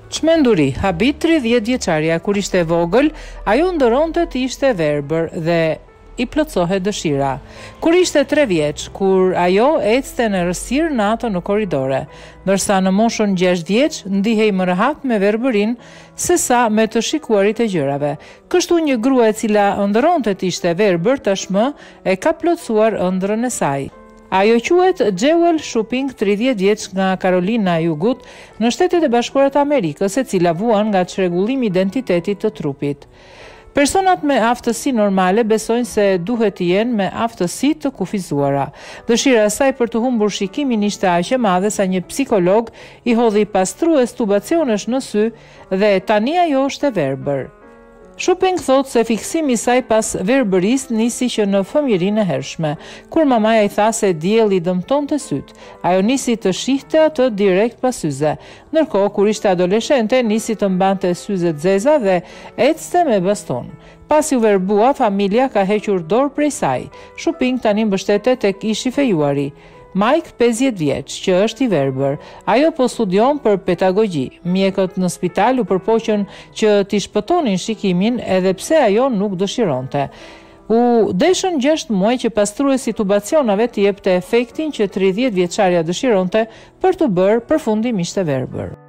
Çmenduri, habit 30 vjeçaria, kur ishte e vogël, ajo ndëronte të ishte verbër dhe i plotësohet dëshira. Kur ishte 3 vjeç, kur ajo ecte në errësirë natën në korridore, ndërsa në moshën 6 vjeç ndihej më rehat me verbërin sesa me të shikuarit e gjërave. Kështu një grua e cila ndëronte të ishte verbër tashmë e ka plotësuar ëndrrën e saj. Ajo quhet Jewel Shopping, 30 vjeç, nga Carolina e Jugut, në Shtetet e Bashkuara të Amerikës, e cila vuan nga çrregullimi i identitetit të trupit. Personat me aftësi normale besojnë se duhet të jenë me aftësi të kufizuara. Dëshira e saj për të humbur shikimin ishte aq e madhe sa një psikolog i hodhi pastrues tubacionesh në sy dhe tani ajo është e verbër. Shopping thot se fiksimi i saj pas verbërisë nisi që në fëmijërinë e hershme, kur mamaja i tha se dielli dëmtonte syt. Ajo nisi të shihte atë direkt pas syze. Ndërkohë, kur ishte adoleshente, nisi të mbante syze të zeza dhe ecte me baston. Pasi u verbua, familja ka hequr dorë prej saj. Shopping tani mbështetet tek ishi fejuari Mike, 50 vjeç, që është i verbër. Ajo po studion për pedagogji. Mjekët në spital u përpoqën që t'i shpëtonin shikimin edhe pse ajo nuk dëshironte. U deshën 6 muaj që pastruesi tubacionave t'i jepte efektin që 30 vjeçaria dëshironte për të bërë përfundimisht e verbër.